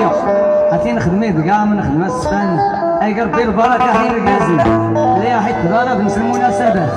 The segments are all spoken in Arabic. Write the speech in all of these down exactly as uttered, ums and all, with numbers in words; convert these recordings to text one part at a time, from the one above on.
شويه هاتي نخدمي كاع من خدمه السخان اي ربي البركه حين كازي اللي حيت ضرب نفس المناسبات.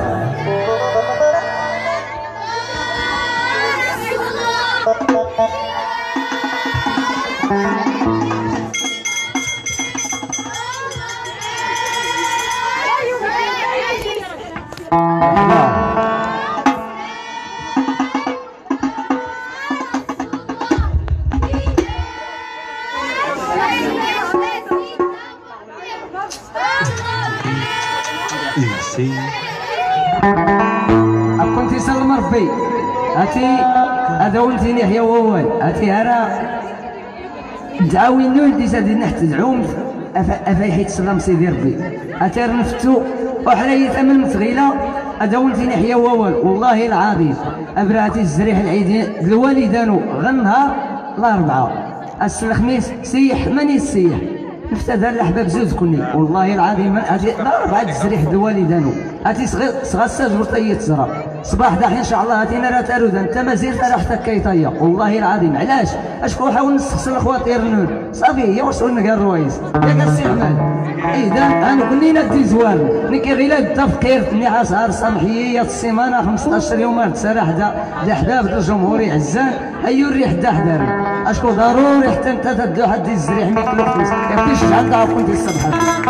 كنتي سلم ربي هاتي هذا ولتيني حيا وول هاتي هرا تعاونوا ندي سادي نحت دعوم افاي حيت سلم سيدي ربي هاتي نفتو وحلاية ثمن متغيله هذا ولتيني حيا وول والله العظيم ابراتي الزريح العيدين الوالدانو غير النهار الاربعاء الس الخميس سيح ماني السيح نفتا دار الاحباب زوج كوني والله العظيم هاتي اربعه الزريح الوالدانو هاتي صغير صغار الساج ورطيه تزرع صباح داحي ان شاء الله هاتينا راه تارودا انت مازال راه حتى كيطيه والله العظيم علاش اشكون حاول نستخسر الخواطر نون صافي هي وصلوا لنا كاع الروايز ياك السي احمد اذا انا كلينا دي زوال نكي غير التفكير ني عصار سمحيه السيمانه خمسطاش يوم تسرح دا دا حباب الجمهوري عزان ايو الريح دا حداري اشكون ضروري حتى انت تدو حد الزريح ميكلو فلوس كيفاش شحال دا كنتي الصبح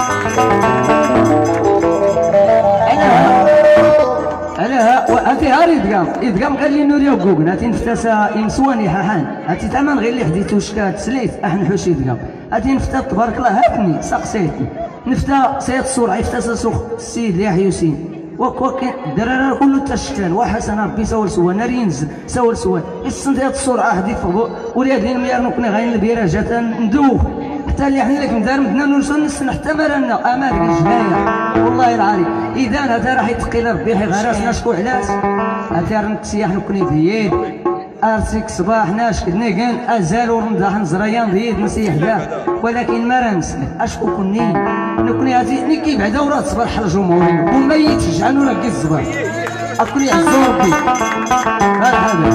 علاه هاتي هاري يدقام يدقام قال لي نوريو كوكن هاتي نفتاسا يمسواني حاحان هاتي تمام غير اللي حديتو شكات سليت احنا حوش يدقام هاتي نفتا تبارك الله هاتني سقسيتني نفتا سيد الصورة يفتاسا سوق السيد يحيى ياسين وكوكن الدراري كله تشتان وحسن ربي سول سوا نار ينزل سول سوا السنديات الصورة حدي فوق ولاد لين ميار نكون غاين البيرة جات ندوخ حتى اللي حنا لك مدار مدنا نوصل نسن حتى مرنا امال الجنايه والله العظيم اذا هذا راح يتقي ربي حي غراسنا شكون علاش هذا نتسيح نكوني ديال ارسك صباح ناش كنيكن ازال ورمضاح نزريان ديال مسيح ذا ولكن ما راه نسلك اشكون كوني نكوني هذه نكي بعدا وراه تصبر حل الجمهوري وما يتشجعوا لك الزبر اكوني عزو ربي مرحبا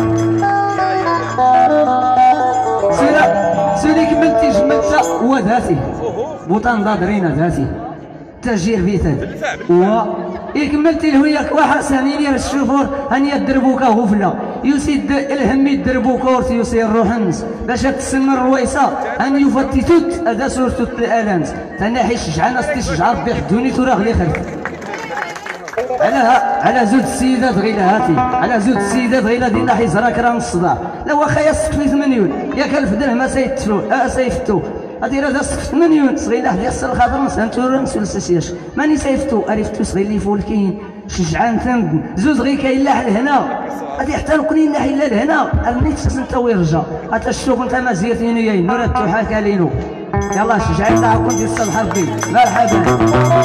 سيرا سيري كملتي جملتها هو ذاتي بوطان ضادرين ذاتي تسجيل بيتاد و كملتي الهوية وحسنين يا الشوفور هاني الدربوكا غفلة يسيد الهم الدربوكا ورتي يسير روحنس باش تسمى الرويسة هاني يفتتوت هذا سورتوت الالانس تناحي شجعنا استشجع ربي حدوني ترى غلي خلف على على زوج السيدات غير هاتي على زوج السيدات غير ديال ناحيه زراك راه الصداع لا واخا يا سقف ثمانيون ياك الفدنه ما سيتفلو اه سيفتو هادي راه سقف ثمانيون صغير حد يخسر الخاطر نسانتو نسولسياش ماني سيفتو عرفتو صغير لي فولكين شجعان ثمن زوج غير كاين لا لهنا هادي حتى نكوني ناحيه لا لهنا الميت انت ويرجع حتى الشوف انت ما زيتينو يا نور التوحه كالينو يلا شجعي صاحب كنتي الصبح ربي مرحبا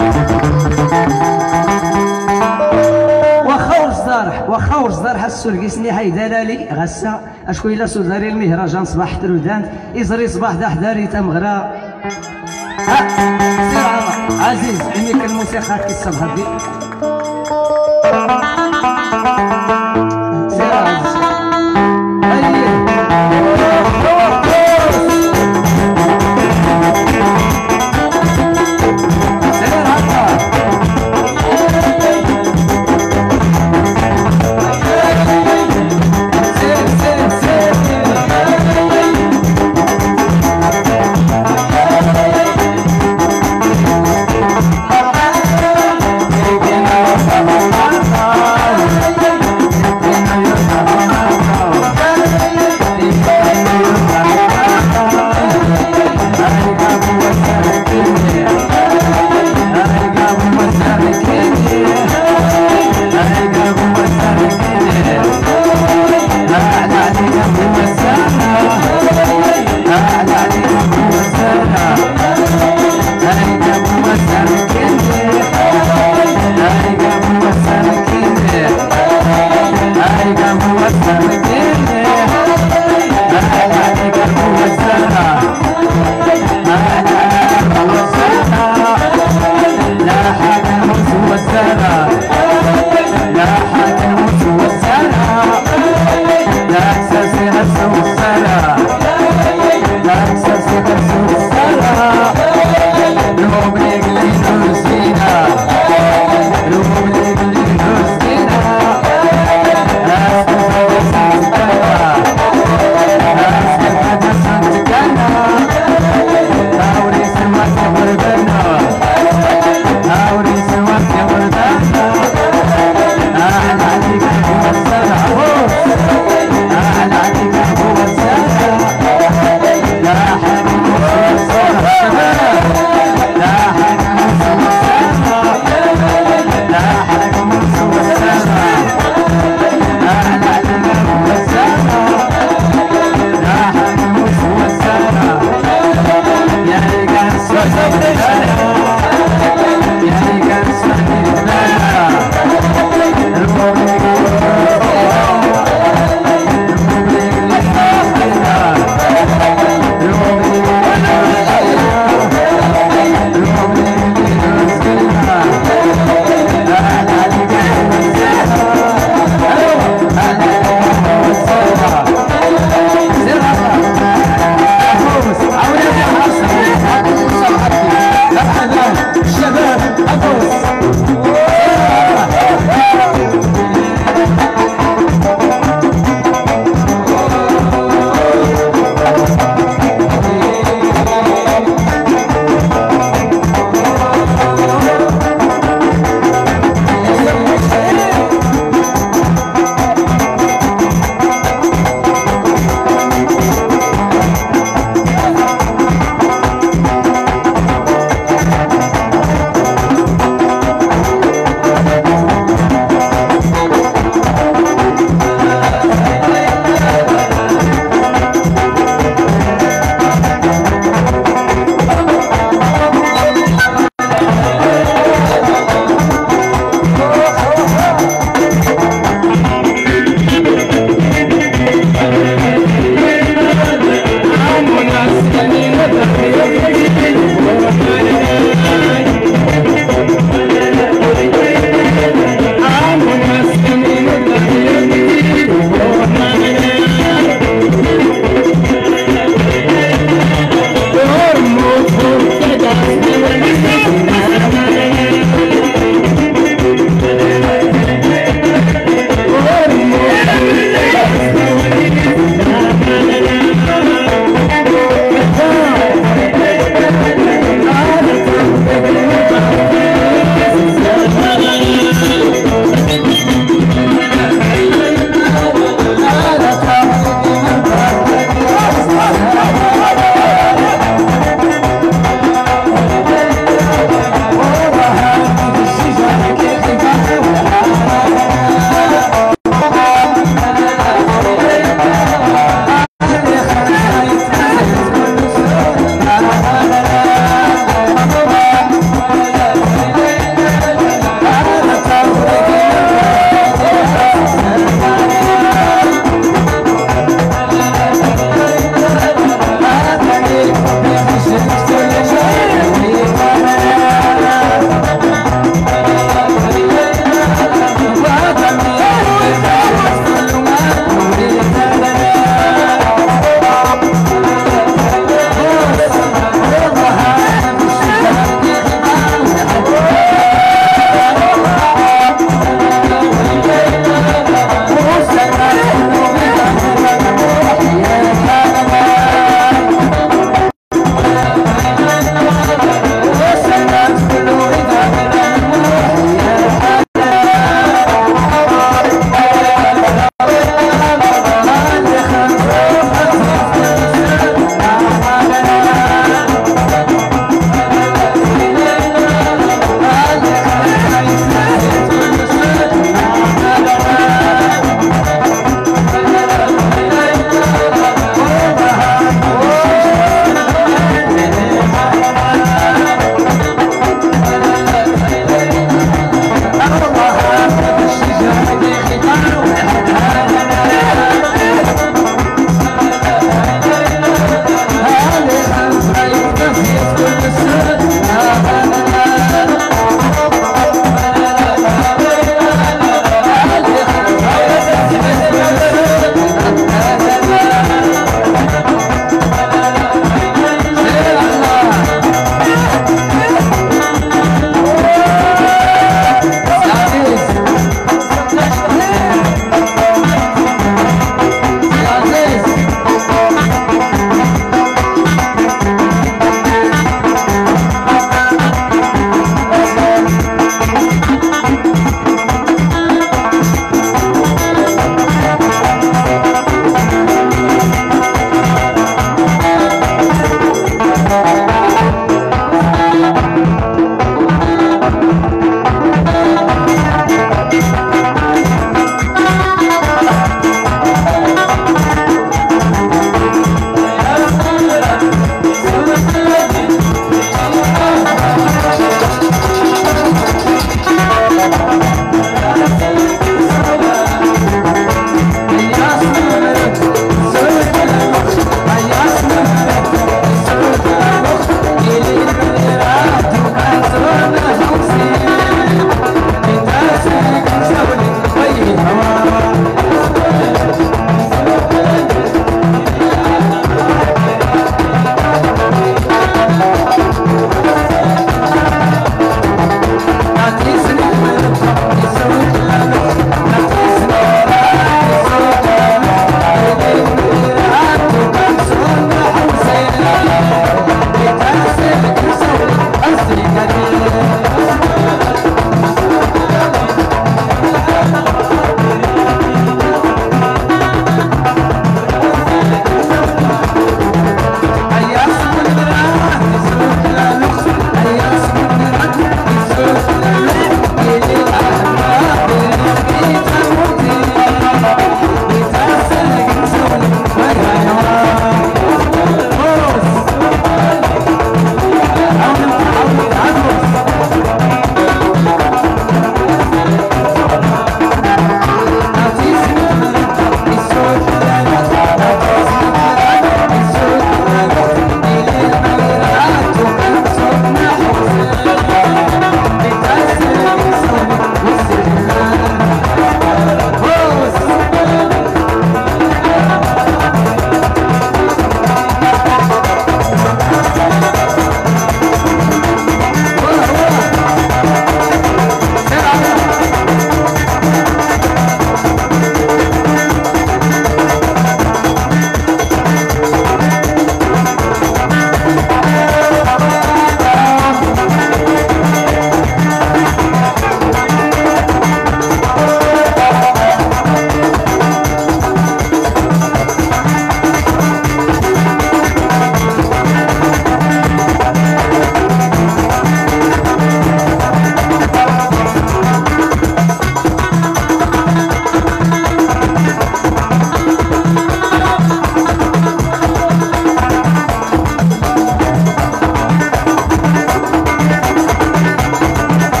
وخور صدارح وخور صدارح السرقيسني حي دلالي غسا اشكون الا سوداري المهرجان صباح ترودان يزري صباح دا حداري تمغرا ها سير عمر عزيز عميك الموسيقى كي الصبح ربي سير عزيز Yeah.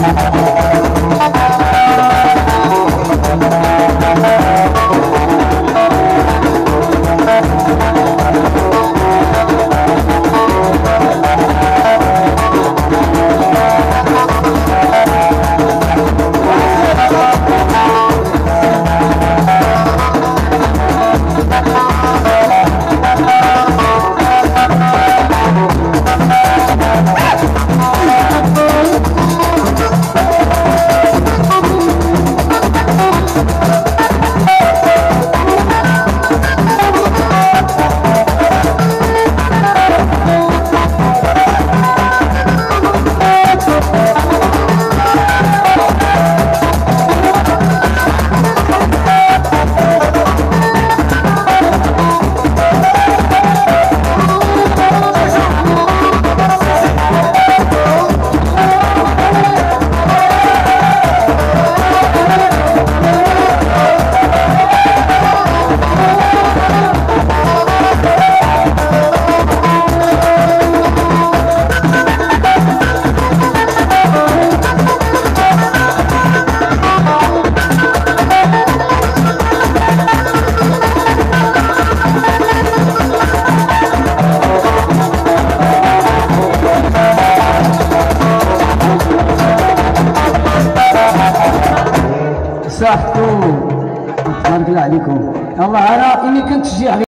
صحتو تبارك الله عليكم. الله انا اني كنت تشجيع